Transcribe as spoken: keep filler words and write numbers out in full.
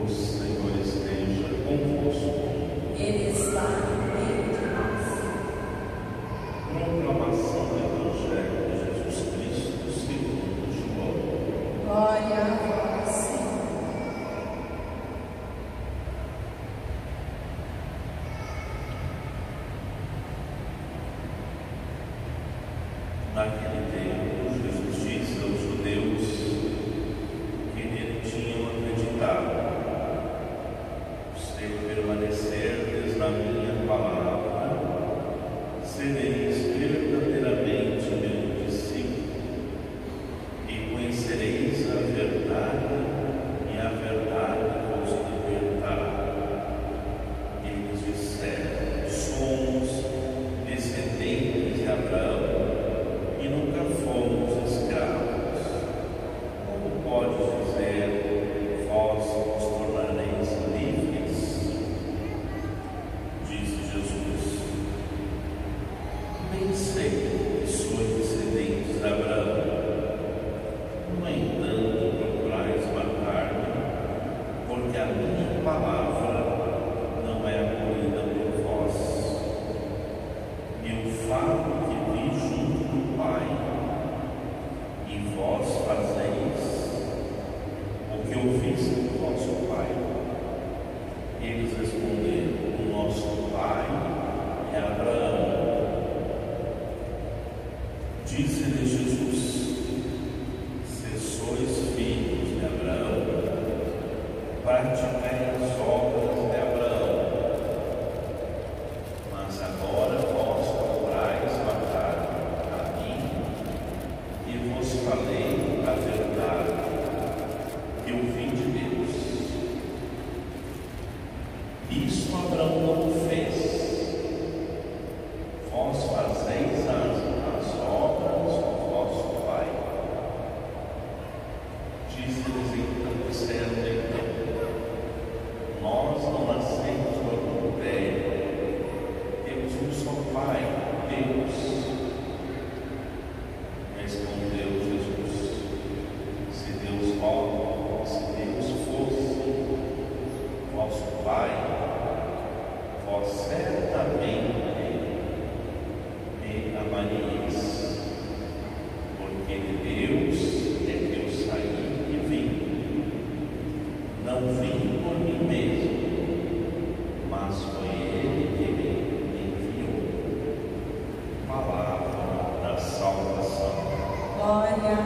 O Senhor esteja convosco. Ele está no meio de nós. Proclamação do Evangelho de Jesus Cristo segundo João. Glória a vós, Senhor. Naquele tempo, Jesus disse aos judeus que nele tinham acreditado: se permanecerdes na minha palavra, sereis verdadeiramente meus discípulos, e conhecereis a verdade, e a verdade vos libertará. Eles disseram: somos descendentes de Abraão e nunca fomos escravos. Como pode dizer, vós vos tornareis livres? Disse Jesus: bem sei que sois descendentes de Abraão. No entanto, procurais matar-me, porque a minha palavra não é acolhida por vós. Eu falo que vi junto do Pai, e vós fazeis o que ouviste do vosso pai. Eles responderam: o nosso pai é Abraão. Disse-lhe Jesus: se sois filhos de Abraão, praticai as obras de Abraão. Mas agora vós procurais matar a mim, e vos falei a verdade que eu vim de Deus. Isso Abraão não fez. Vós fazeis as, as obras do vosso pai. Disse-lhes então, disseram então: nós não nascemos por adultério, temos um só Pai, Deus. Respondeu Jesus: se Deus fosse, se Deus fosse vosso Pai, vós certamente me amaríeis, porque de Deus é que eu saí e vim. Não vim por mim mesmo, mas foi Ele que me enviou. Palavra da salvação. Glória